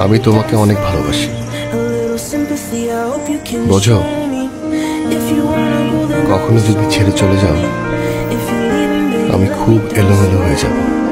আমি তোমাকে অনেক ভালোবাসি, বোঝো? কখনো যদি ছেড়ে চলে যাও, আমি খুব এলোমেলো হয়ে যাব।